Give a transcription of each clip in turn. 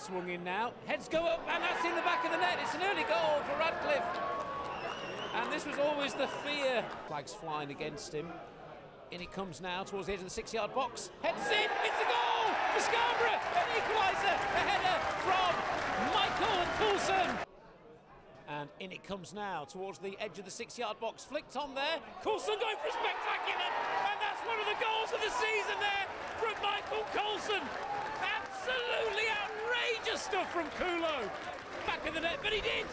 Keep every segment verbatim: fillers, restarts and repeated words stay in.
swung in now. Heads go up, and that's in the back of the net. It's an early goal for Radcliffe. And this was always the fear. Flags flying against him. In it comes now towards the edge of the six-yard box. Heads in, it's a goal for Scarborough. An equaliser, a header from Michael Coulson. And in it comes now towards the edge of the six-yard box. Flicked on there. Coulson going for a spectacular. And that's one of the goals of the season there from Michael Coulson. Absolutely outrageous stuff from Kulo. Back of the net, but he did.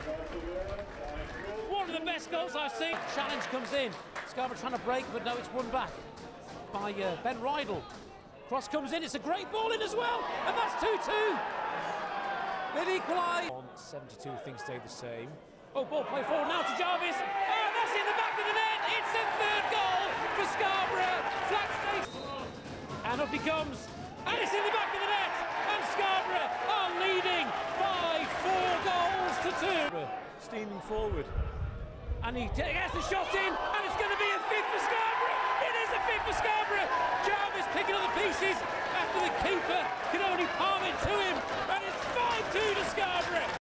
One of the best goals I've seen. Challenge comes in. Scarborough trying to break, but no, it's won back by uh, Ben Rydell. Cross comes in, it's a great ball in as well, and that's two two. They'd equalise. On seventy-two, things stay the same. Oh, ball play forward now to Jarvis. Oh, that's in the back of the net. It's a third goal for Scarborough. Flat stays. And up he comes, and it's in the back of the net. And Scarborough are leading by four goals to two. Steaming forward. And he gets the shot in, and it's going to be a fifth for Scarborough. It is a fifth for Scarborough. Jarvis picking up the pieces after the keeper can only palm it to him, and it's five two to Scarborough.